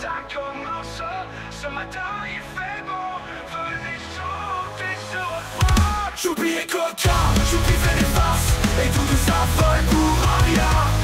ça commence. Ce matin il fait beau, venez chanter ce refrain. Choupi et Coca, Choupi fait des farces, et tout ça vole pour rien.